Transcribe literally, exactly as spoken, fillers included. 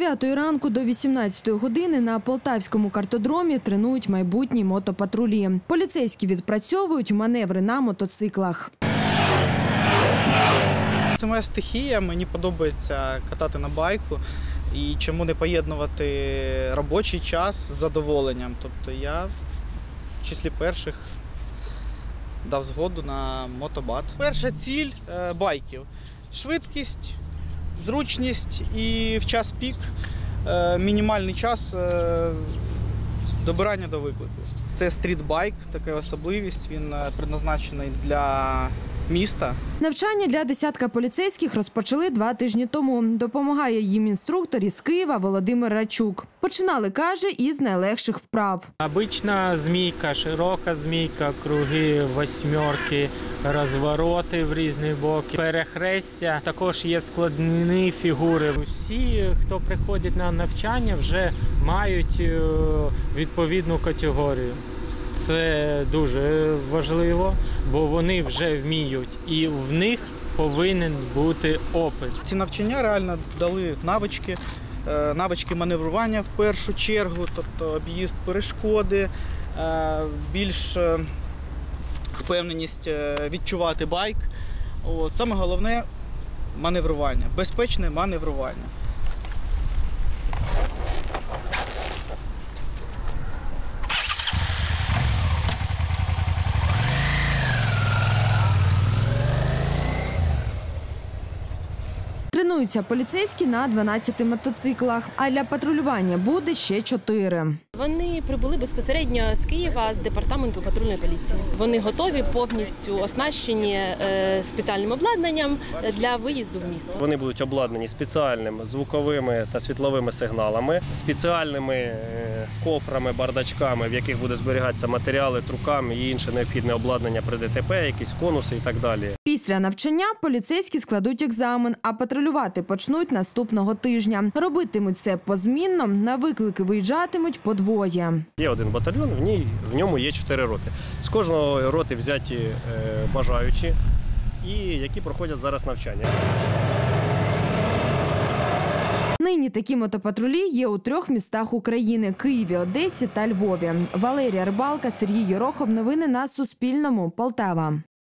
дев'ятої ранку до вісімнадцятої години на Полтавському картодромі тренують майбутні мотопатрулі. Поліцейські відпрацьовують маневри на мотоциклах. Це моя стихія, мені подобається катати на байку. І чому не поєднувати робочий час з задоволенням. Тобто я в числі перших дав згоду на мотобат. Перша ціль байків – швидкість, зручність і в час пік мінімальний час добирання до виклику. Це стрітбайк, така особливість, він предназначений для міста. Навчання для десятка поліцейських розпочали два тижні тому. Допомагає їм інструктор із Києва Володимир Рачук. Починали, каже, із найлегших вправ. Обична змійка, широка змійка, круги, восьмерки, розвороти в різні боки, перехрестя. Також є складні фігури. Всі, хто приходить на навчання, вже мають відповідну категорію. Це дуже важливо, бо вони вже вміють і в них повинен бути опит. Ці навчання реально дали навички, навички маневрування в першу чергу, тобто об'їзд перешкоди, більш впевненість відчувати байк. От, саме головне – маневрування, безпечне маневрування. Тренуються поліцейські на дванадцяти мотоциклах, а для патрулювання буде ще чотири. Вони прибули безпосередньо з Києва, з департаменту патрульної поліції. Вони готові, повністю оснащені спеціальним обладнанням для виїзду в місто. Вони будуть обладнані спеціальними звуковими та світловими сигналами, спеціальними кофрами, бардачками, в яких буде зберігатися матеріали, труками і інше необхідне обладнання при ДТП, якісь конуси і так далі. Після навчання поліцейські складуть екзамен, а патрулювати почнуть наступного тижня. Робитимуть це позмінно, на виклики виїжджатимуть по двоє. Є один батальйон, в, ній, в ньому є чотири роти. З кожного роти взяті е, бажаючі, і які проходять зараз навчання. Нині такі мотопатрулі є у трьох містах України – Києві, Одесі та Львові. Валерія Рибалка, Сергій Єрохов. Новини на Суспільному. Полтава.